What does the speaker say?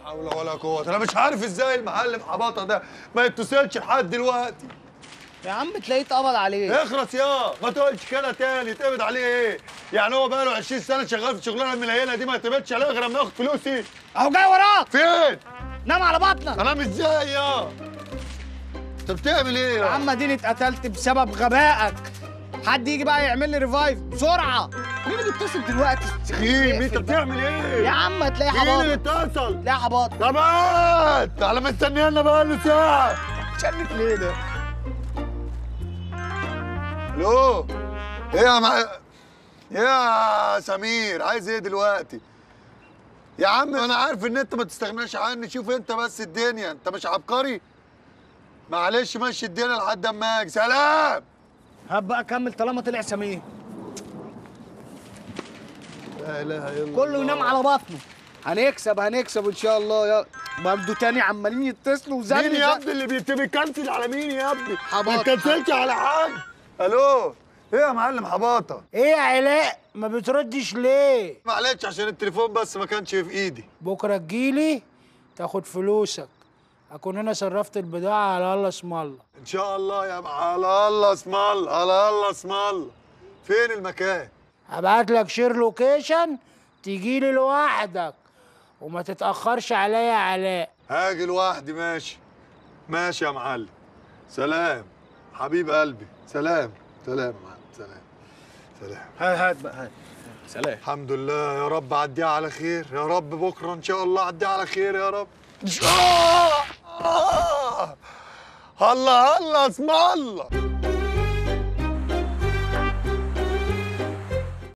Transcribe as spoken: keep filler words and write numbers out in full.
حول ولا قوة، أنا مش عارف إزاي المعلم حباطة ده ما يتصلش لحد دلوقتي. يا عم تلاقيه اتقبض عليه. اخرس يا ما تقولش كده تاني. يتقبض عليه إيه؟ يعني هو بقاله عشرين سنة شغال في شغلانة المنيلة دي ما يتقبضش عليه غير لما ياخد فلوسي؟ اهو جاي وراك. فين؟ نام على بطنك. أنام إزاي يا؟ أنت بتعمل إيه يا يا؟ عم اديني اتقتلت بسبب غبائك. حد يجي بقى يعمل لي ريفايف بسرعة. مين اللي بيتصل دلوقتي؟ مين؟ أنت بتعمل إيه؟ يا عم هتلاقي مين اللي حباطة. اتصل؟ هتلاقي حباطة. طب على مستنيانا بقاله ساعة. شنك ليه ده؟ الو ايه يا مع... يا سمير عايز ايه دلوقتي؟ يا عم انا عارف ان انت ما تستغناش عني، شوف انت بس الدنيا، انت مش عبقري؟ معلش مشي الدنيا لحد اما اجي، سلام. هات بقى كمل طالما طلع سمير. لا اله الا الله. كله ينام على بطنه. هنكسب هنكسب ان شاء الله. يا برضه تاني عمالين يتصلوا وزني. مين يا ابني اللي بيت- بيكنسل على مين يا ابني؟ حباطة. ما تكنسلش على حاجه. الو ايه يا معلم حباطه؟ ايه يا علاء ما بتردش ليه؟ معلش عشان التليفون بس ما كانش في ايدي. بكره تجيلي تاخد فلوسك، اكون انا صرفت البضاعه على الله اسم الله. ان شاء الله يا مع... على الله اسم الله، على الله اسم الله. فين المكان؟ هبعت لك شير لوكيشن تجيلي لوحدك وما تتاخرش عليا يا علاء. هاجي لوحدي. ماشي ماشي يا معلم. سلام حبيب قلبي. سلام سلام يا معلم. سلام سلام. هات هات بقى هات. سلام. الحمد لله يا رب عديها على خير يا رب. بكره ان شاء الله عديها على خير يا رب. آه! آه! الله الله اسم الله.